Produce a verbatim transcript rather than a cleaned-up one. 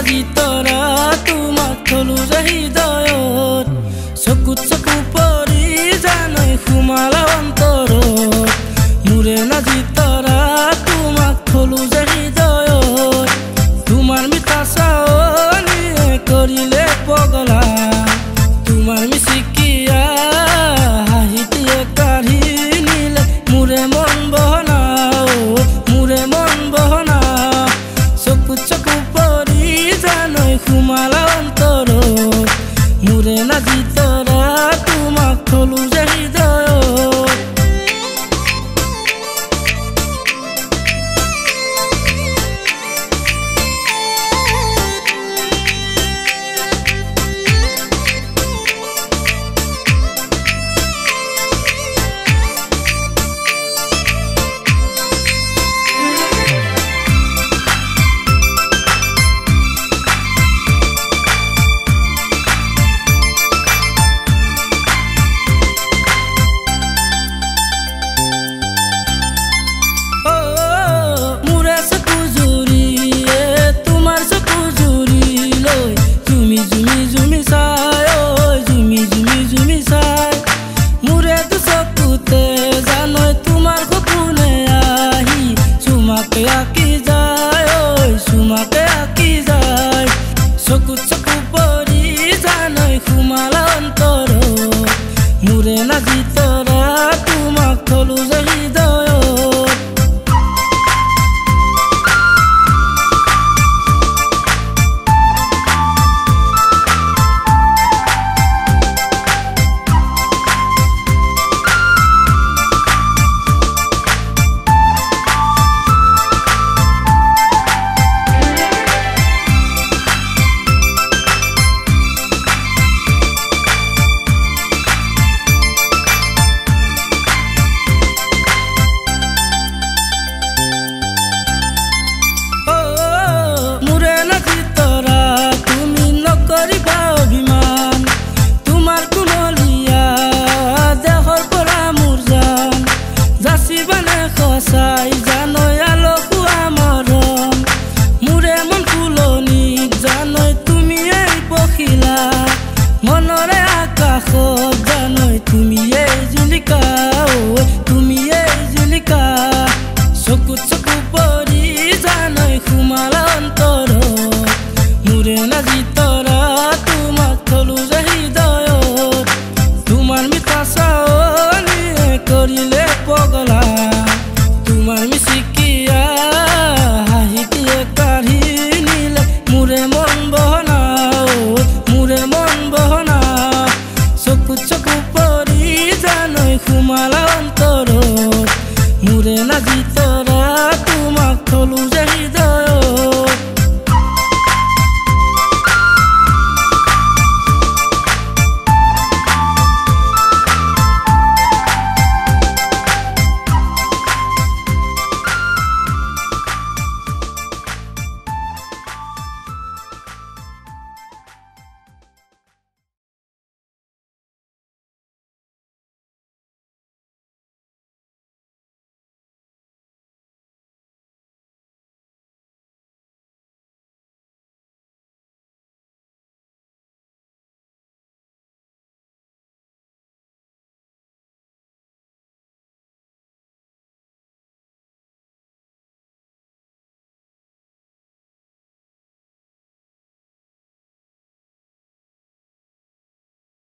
জিতৰা তোমাক থলো যে হৃদয়ত চকুত চকু পৰি জানৈ সোমালা অন্তৰত মোৰে না জিতৰা তোমাক থলো যে হৃদয়ত তোমাৰ মিঠা চাৱনিয়ে কৰিলে পগলা তোমাৰ মিচিকিয়া হাঁহিটিয়ে কাঢ়ি নিলে মোৰে মন বহনা মোৰে মন বহনা চকুত চকু পৰি জানৈ সোমালা অন্তৰত মোৰে না জিতৰা তোমাক থলো যে হৃদয়ত আকি যায় ঐ চুমাকে আকি যায় চকুত চকু পৰি জানৈ সোমালা অন্তৰত মোৰে না জিতৰা তোমাক থলো যে হৃদয়ত সঁচাই জানৈ আলসুৱা মৰম মোৰে মন ফুলনিত জানৈ তুমিয়েই পখিলা মনৰে আকাশত জানৈ তুমিয়েই জিলিকা ঐ তুমিয়েই জিলিকা চকুত চকু পৰি